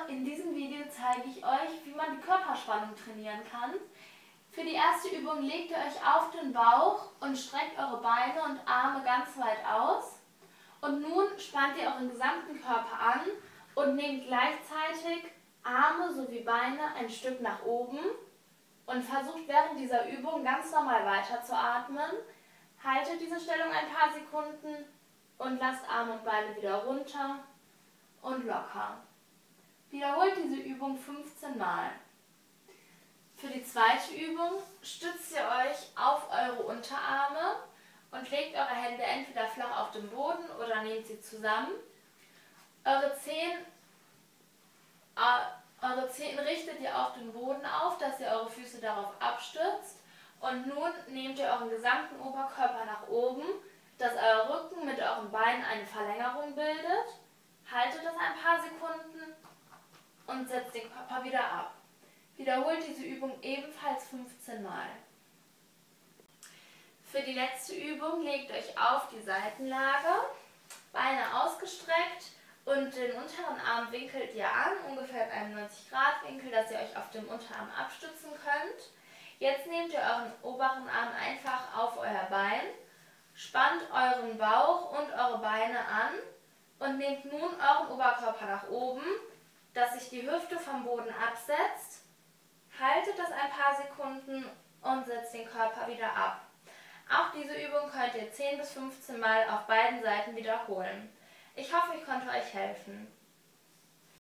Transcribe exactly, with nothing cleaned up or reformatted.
in diesem Video zeige ich euch, wie man die Körperspannung trainieren kann. Für die erste Übung legt ihr euch auf den Bauch und streckt eure Beine und Arme ganz weit aus. Und nun spannt ihr euren gesamten Körper an und nehmt gleichzeitig Arme sowie Beine ein Stück nach oben und versucht während dieser Übung ganz normal weiter zu atmen. Haltet diese Stellung ein paar Sekunden und lasst Arme und Beine wieder runter und locker. Wiederholt diese Übung fünfzehn Mal. Für die zweite Übung stützt ihr euch auf eure Unterarme und legt eure Hände entweder flach auf den Boden oder nehmt sie zusammen. Eure Zehen, äh, eure Zehen richtet ihr auf den Boden auf, dass ihr eure Füße darauf abstützt. Und nun nehmt ihr euren gesamten Oberkörper nach oben, dass euer Rücken mit euren Beinen eine Verlängerung bildet. Haltet das ein paar Sekunden und setzt den Körper wieder ab. Wiederholt diese Übung ebenfalls fünfzehn Mal. Für die letzte Übung legt euch auf die Seitenlage, Beine ausgestreckt und den unteren Arm winkelt ihr an, ungefähr in einem neunzig Grad Winkel, dass ihr euch auf dem Unterarm abstützen könnt. Jetzt nehmt ihr euren oberen Arm einfach auf euer Bein, spannt euren Bauch und eure Beine an und nehmt nun euren Oberkörper nach oben, dass sich die Hüfte vom Boden absetzt. Haltet das ein paar Sekunden und setzt den Körper wieder ab. Auch diese Übung könnt ihr zehn bis fünfzehn Mal auf beiden Seiten wiederholen. Ich hoffe, ich konnte euch helfen.